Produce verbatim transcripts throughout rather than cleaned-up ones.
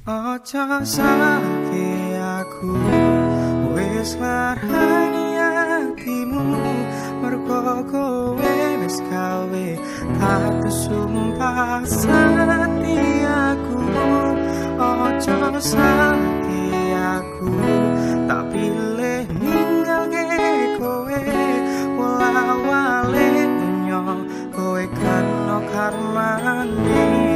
Ojo salahke aku wis larani atimu mergo kowe wis gawe aku sumpah setiaku. Ojo salahke aku tak pilih ninggalke kowe wala-wale dunyo kowe kan no karmane.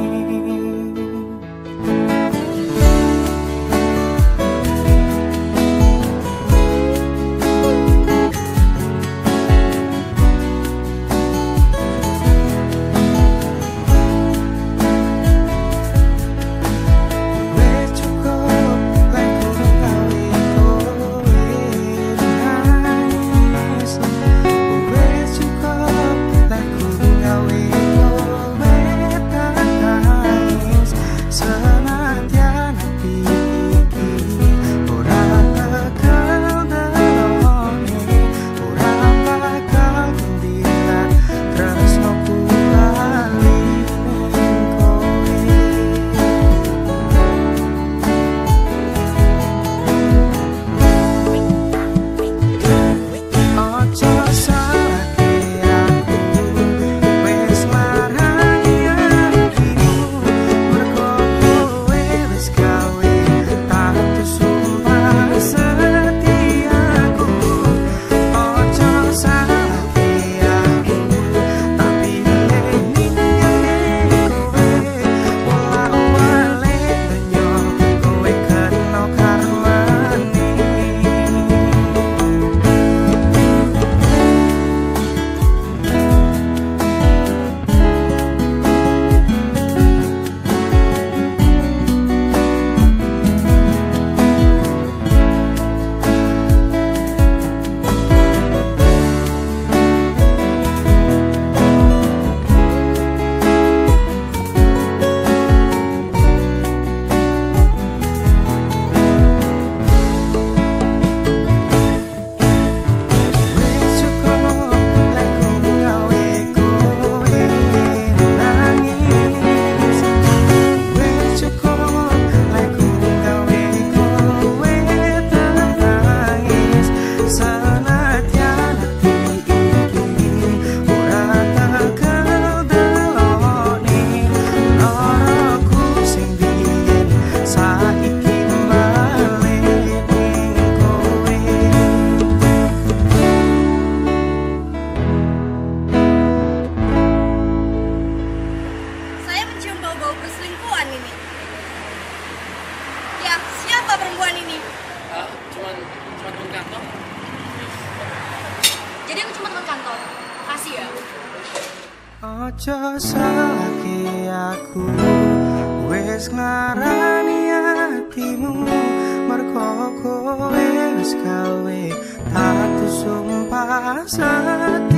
Perempuan ini? Uh, cuman, cuman teman kantor. Jadi aku cuma teman kantor. Kasih ya. Ojo salahke aku wis nglarani atimu mergo kowe wis gawe aku sumpah setiaku.